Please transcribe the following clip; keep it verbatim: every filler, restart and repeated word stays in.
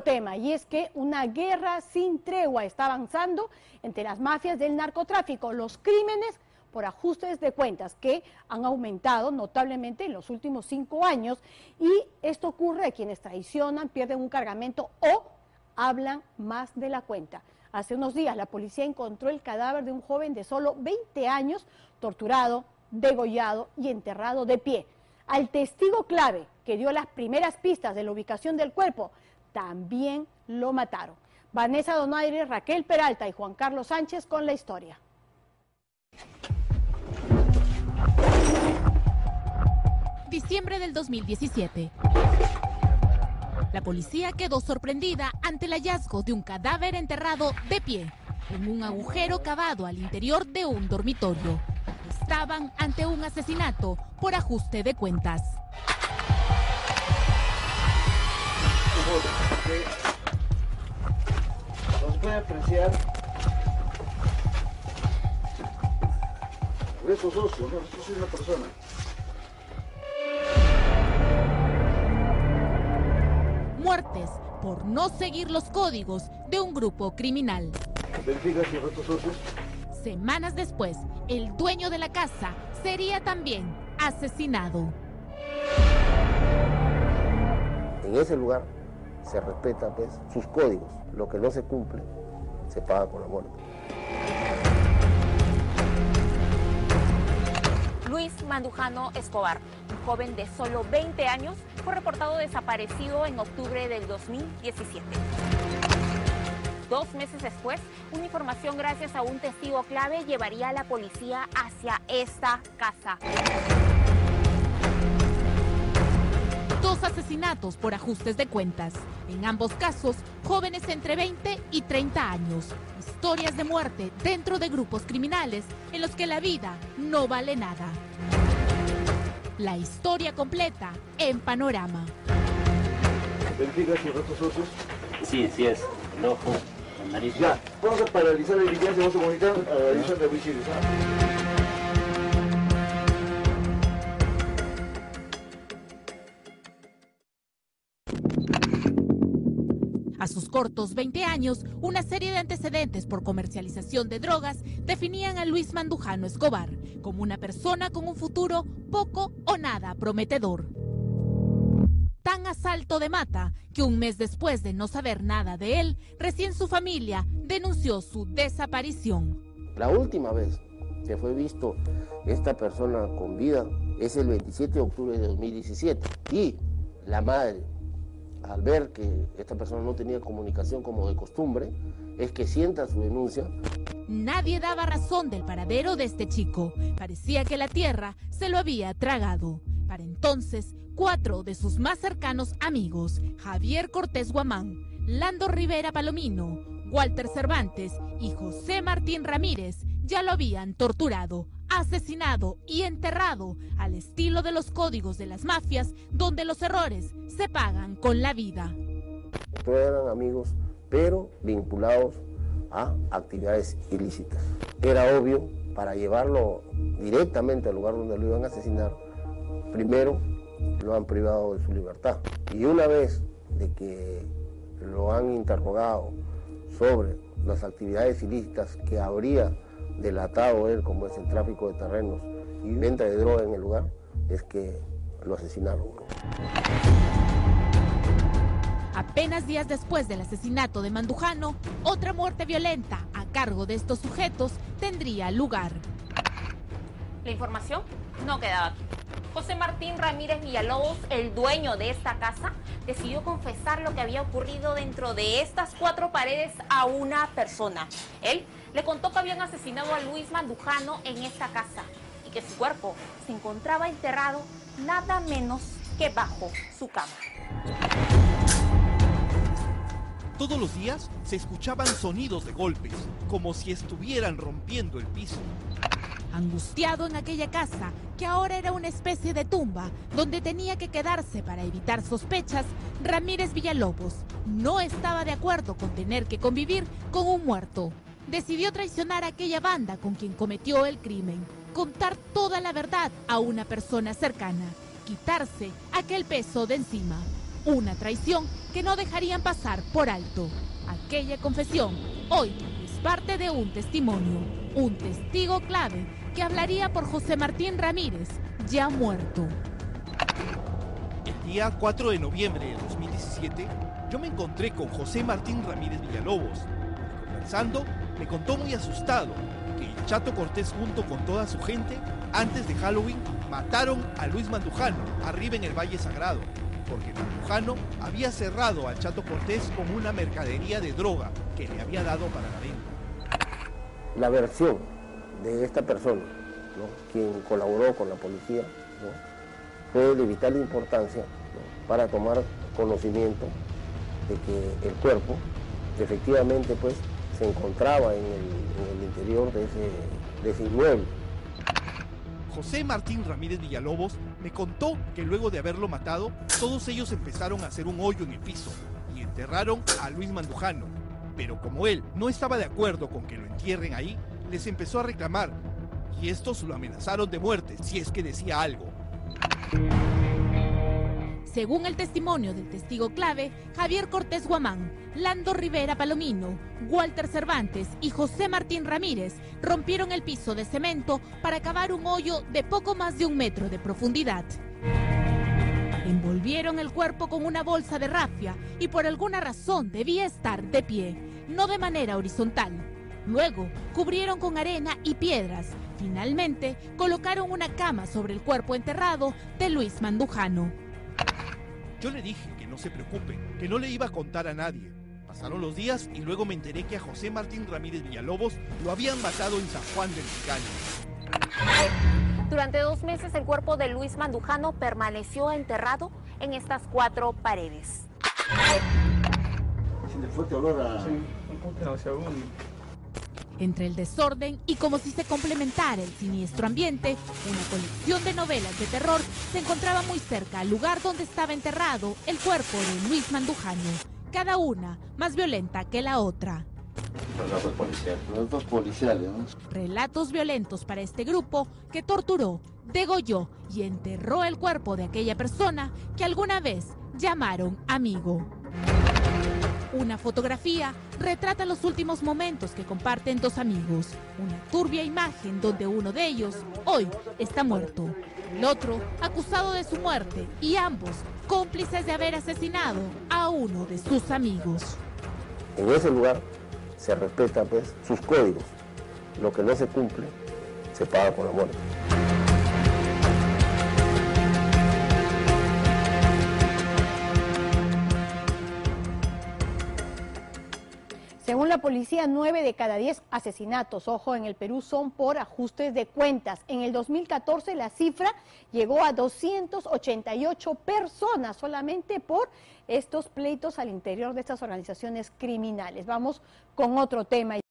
Tema, y es que una guerra sin tregua está avanzando entre las mafias del narcotráfico, los crímenes por ajustes de cuentas que han aumentado notablemente en los últimos cinco años, y esto ocurre a quienes traicionan, pierden un cargamento o hablan más de la cuenta. Hace unos días la policía encontró el cadáver de un joven de solo veinte años, torturado, degollado y enterrado de pie. Al testigo clave que dio las primeras pistas de la ubicación del cuerpo, también lo mataron. Vanessa Donaire, Raquel Peralta y Juan Carlos Sánchez con la historia. Diciembre del dos mil diecisiete. La policía quedó sorprendida ante el hallazgo de un cadáver enterrado de pie en un agujero cavado al interior de un dormitorio. Estaban ante un asesinato por ajuste de cuentas. No se puede apreciar restos óseos, no, esto es una persona. Muertes por no seguir los códigos de un grupo criminal. Verifica si restos óseos. Semanas después, el dueño de la casa sería también asesinado. En ese lugar se respeta pues sus códigos. Lo que no se cumple se paga con la muerte. Luis Mandujano Escobar, un joven de solo veinte años, fue reportado desaparecido en octubre del dos mil diecisiete. Dos meses después, una información gracias a un testigo clave llevaría a la policía hacia esta casa. Dos asesinatos por ajustes de cuentas. En ambos casos, jóvenes entre veinte y treinta años. Historias de muerte dentro de grupos criminales en los que la vida no vale nada. La historia completa en Panorama. Verifica si restos óseos. Sí, sí es. El ojo, la nariz. Ya, vamos a paralizar la diligencia, vamos a comunicar a la división de homicidios. A sus cortos veinte años, una serie de antecedentes por comercialización de drogas definían a Luis Mandujano Escobar como una persona con un futuro poco o nada prometedor. Tan a salto de mata que un mes después de no saber nada de él, recién su familia denunció su desaparición. La última vez que fue visto esta persona con vida es el veintisiete de octubre de dos mil diecisiete, y la madre, al ver que esta persona no tenía comunicación como de costumbre, es que sienta su denuncia. Nadie daba razón del paradero de este chico. Parecía que la tierra se lo había tragado. Para entonces, cuatro de sus más cercanos amigos, Javier Cortés Guamán, Lando Rivera Palomino, Walter Cervantes y José Martín Ramírez, ya lo habían torturado, asesinado y enterrado al estilo de los códigos de las mafias, donde los errores se pagan con la vida. Todos eran amigos, pero vinculados a actividades ilícitas. Era obvio, para llevarlo directamente al lugar donde lo iban a asesinar, primero lo han privado de su libertad. Y una vez de que lo han interrogado sobre las actividades ilícitas que habría delatado él, como es el tráfico de terrenos y venta de droga en el lugar, es que lo asesinaron. Apenas días después del asesinato de Mandujano, otra muerte violenta a cargo de estos sujetos tendría lugar. La información no quedaba aquí. José Martín Ramírez Villalobos, el dueño de esta casa, decidió confesar lo que había ocurrido dentro de estas cuatro paredes a una persona. Él le contó que habían asesinado a Luis Mandujano en esta casa y que su cuerpo se encontraba enterrado nada menos que bajo su cama. Todos los días se escuchaban sonidos de golpes, como si estuvieran rompiendo el piso. Angustiado en aquella casa, que ahora era una especie de tumba, donde tenía que quedarse para evitar sospechas, Ramírez Villalobos no estaba de acuerdo con tener que convivir con un muerto. Decidió traicionar a aquella banda con quien cometió el crimen, contar toda la verdad a una persona cercana, quitarse aquel peso de encima. Una traición que no dejarían pasar por alto. Aquella confesión hoy es parte de un testimonio, un testigo clave que hablaría por José Martín Ramírez, ya muerto. El día cuatro de noviembre de dos mil diecisiete, yo me encontré con José Martín Ramírez Villalobos. Conversando, me contó muy asustado que el Chato Cortés junto con toda su gente, antes de Halloween, mataron a Luis Mandujano, arriba en el Valle Sagrado, porque Mandujano había cerrado al Chato Cortés con una mercadería de droga que le había dado para la venta. La versión de esta persona, ¿no?, quien colaboró con la policía, ¿no?, fue de vital importancia, ¿no?, para tomar conocimiento de que el cuerpo efectivamente pues se encontraba en el, en el interior de ese, de ese inmueble. José Martín Ramírez Villalobos me contó que luego de haberlo matado, todos ellos empezaron a hacer un hoyo en el piso y enterraron a Luis Mandujano. Pero como él no estaba de acuerdo con que lo entierren ahí, les empezó a reclamar y estos lo amenazaron de muerte si es que decía algo. Según el testimonio del testigo clave, Javier Cortés Guamán, Lando Rivera Palomino, Walter Cervantes y José Martín Ramírez rompieron el piso de cemento para cavar un hoyo de poco más de un metro de profundidad. Envolvieron el cuerpo con una bolsa de rafia y por alguna razón debía estar de pie, no de manera horizontal. Luego cubrieron con arena y piedras. Finalmente colocaron una cama sobre el cuerpo enterrado de Luis Mandujano. Yo le dije que no se preocupe, que no le iba a contar a nadie. Pasaron los días y luego me enteré que a José Martín Ramírez Villalobos lo habían matado en San Juan del Picán. Durante dos meses el cuerpo de Luis Mandujano permaneció enterrado en estas cuatro paredes. Siente fuerte olor a... Entre el desorden y como si se complementara el siniestro ambiente, una colección de novelas de terror se encontraba muy cerca al lugar donde estaba enterrado el cuerpo de Luis Mandujano, cada una más violenta que la otra. Relatos policiales. Relatos policiales, ¿no? Relatos violentos para este grupo que torturó, degolló y enterró el cuerpo de aquella persona que alguna vez llamaron amigo. Una fotografía retrata los últimos momentos que comparten dos amigos. Una turbia imagen donde uno de ellos hoy está muerto. El otro acusado de su muerte y ambos cómplices de haber asesinado a uno de sus amigos. En ese lugar se respetan pues sus códigos. Lo que no se cumple se paga con la muerte. Según la policía, nueve de cada diez asesinatos, ojo, en el Perú son por ajustes de cuentas. En el dos mil catorce la cifra llegó a doscientas ochenta y ocho personas solamente por estos pleitos al interior de estas organizaciones criminales. Vamos con otro tema.